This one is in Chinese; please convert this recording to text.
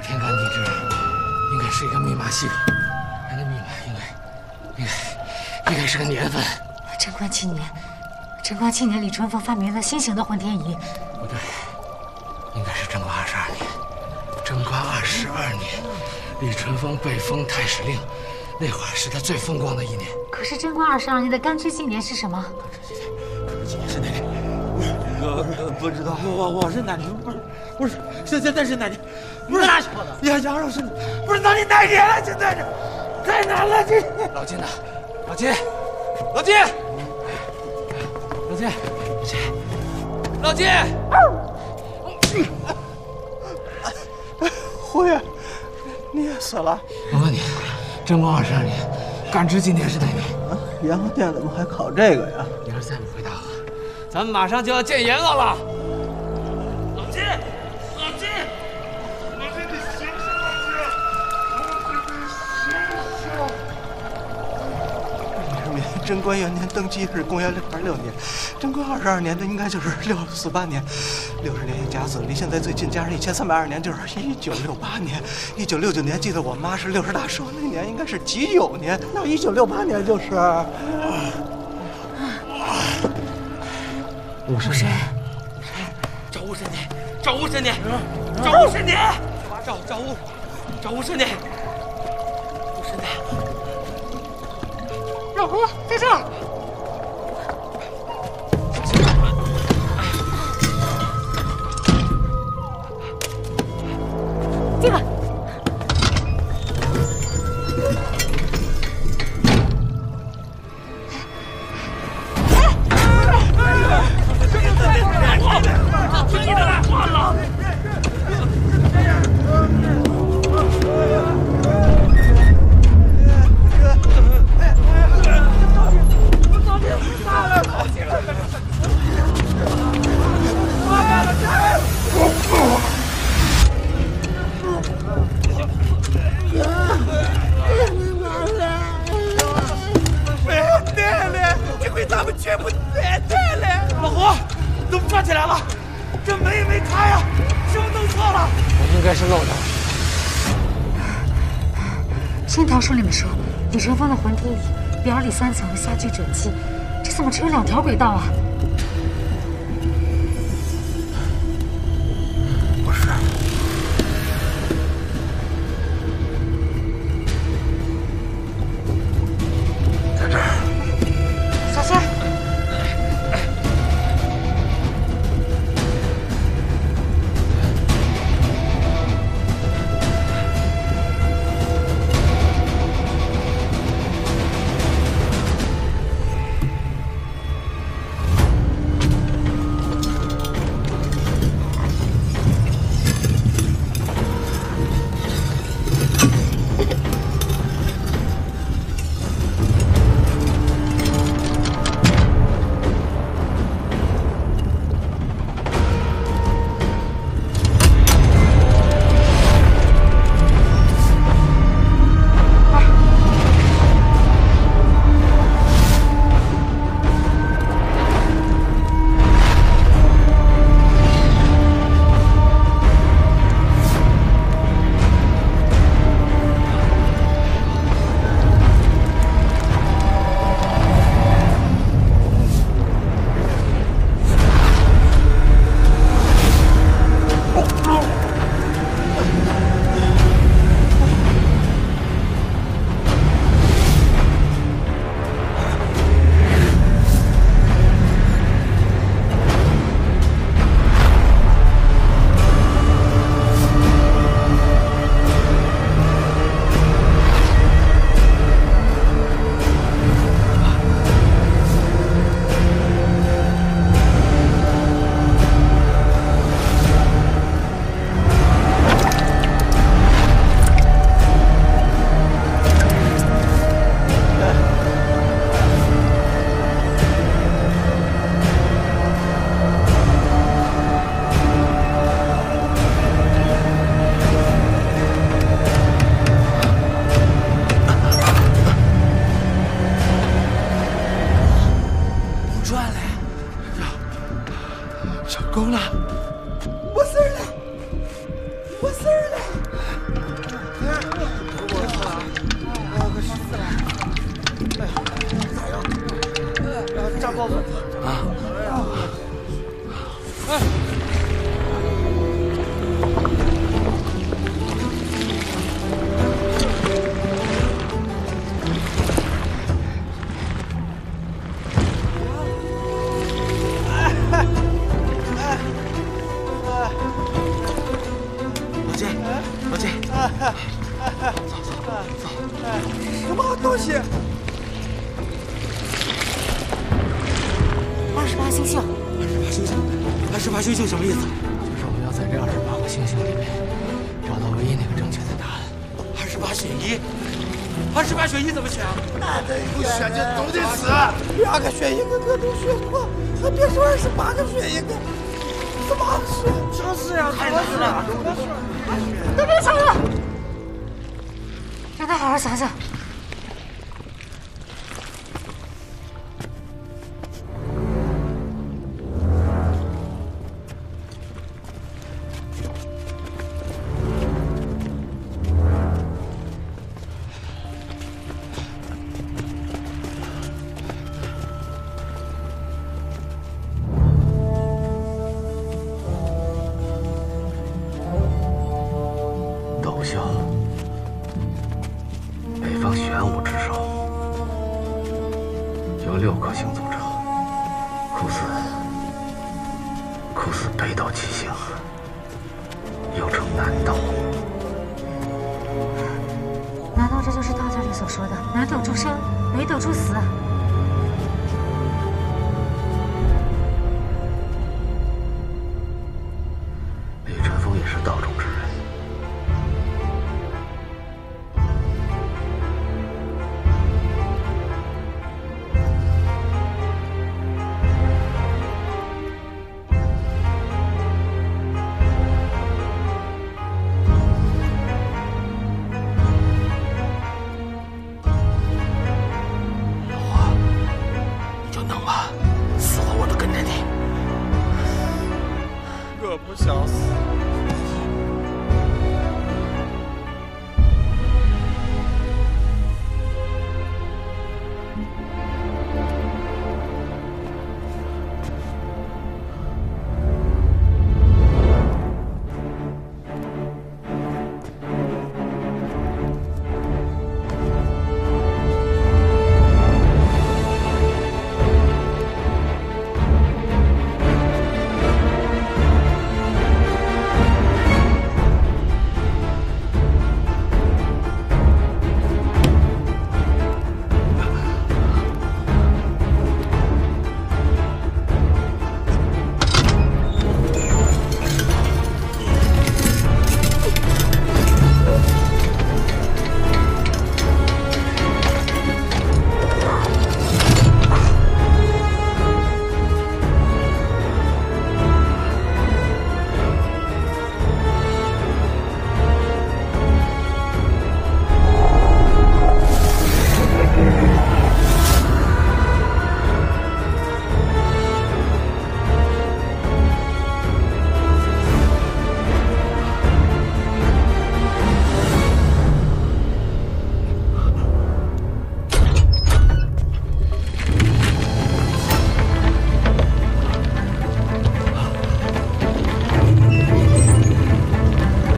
天干地支应该是一个密码系统，它的密码应该是个年份。 贞观7年，贞观7年，李春风发明了新型的混天仪。 不对，应该是贞观22年。贞观22年，李春风被封太史令，那会儿是他最风光的一年。 可是贞观22年的干支纪年是什么？ 纪年是哪年？ 不知道。我是哪年？不是，现在是哪年？不是哪说的？ 杨老师，不是到底哪年了？现在是太难了，这老金呐，老金， 胡爷，你也死了？ 我问你，贞观22年，干支纪年是哪年？ 阎王殿怎么还考这个呀？ 你要是再不回答我，咱们马上就要见阎王了。 老金，你醒醒， 明明贞观元年登基是公元626年，贞观22年的应该就是648年，60年一甲子，离现在最近加上1320年就是1968年。1969年记得我妈是60大寿，那年应该是己酉年，那1968年就是武神年。 找武神年，找武神年，找武神年，找武神年，武神年。 老胡在这儿。进来。 听你的来话了。这回咱们全部灭队了。老胡，怎么转起来了？这门也没开呀，是不是弄错了？ 我应该是漏掉了。 申条书里面说，李春风的混天仪表里3层，下具准基，这怎么只有2条轨道啊？ 不是？在这儿。 小心！ 成功了，没事了，没事了。 什么东西 ？28星宿。 28星宿什么意思？ 就是我们要在这28个星星里面找到唯一那个正确的答案。 28选1。28选1怎么选啊？ 不选就都得死。 2个选1个，我都选过，还别说28个选1个，怎么选？就是呀， 太难了。 都别想了，让他好好想想。 斗宿，北方玄武之首，由6颗星组成。酷似北斗七星，又称南斗。 难道这就是道教里所说的南斗诸生，北斗诸死？